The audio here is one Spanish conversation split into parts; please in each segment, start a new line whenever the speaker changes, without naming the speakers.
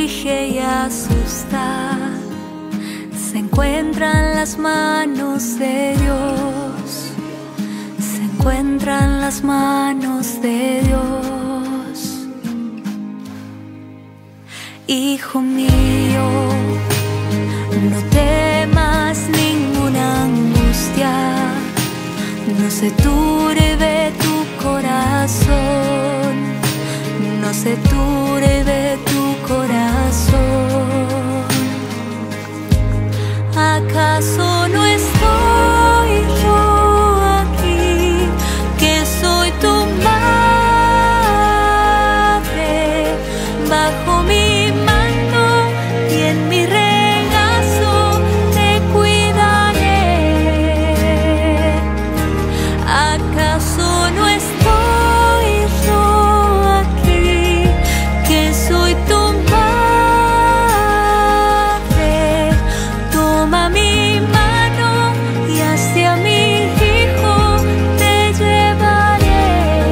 aflige y asusta se encuentra en las manos de Dios, se encuentra en las manos de Dios. Hijo mío, no temas ninguna angustia, no se turbe tu corazón, no se turbe tu corazón. ¿Acaso no estoy yo aquí, que soy tu madre, bajo mi mano y en mi regazo te cuidaré? ¿Acaso no estoy yo aquí, que soy tu madre? Toma mi mano y hacia mi hijo te llevaré.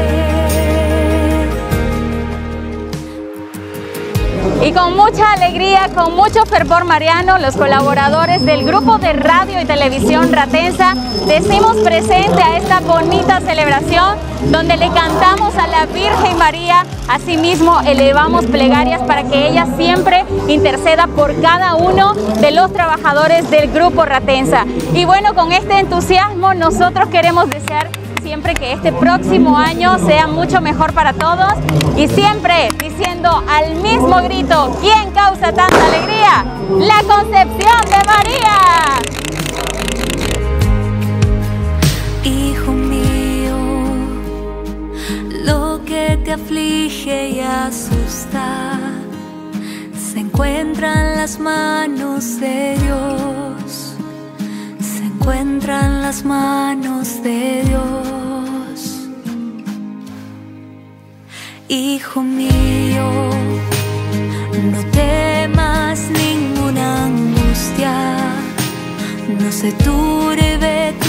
Y con mucha alegría, con mucho fervor mariano, los colaboradores del grupo de radio y televisión Ratensa decimos presente a esta bonita celebración donde le cantamos a la Virgen María. Asimismo, elevamos plegarias para que ella siempre interceda por cada uno de los trabajadores del grupo Ratensa. Y bueno, con este entusiasmo nosotros queremos desear siempre que este próximo año sea mucho mejor para todos y siempre diciendo al mismo grito: ¿quién causa tanta alegría? ¡La Concepción de María!
Hijo mío, lo que te aflige y asusta se encuentra en las manos de Dios, se encuentra en las manos de Dios. Hijo mío, no temas ninguna angustia, no se turbe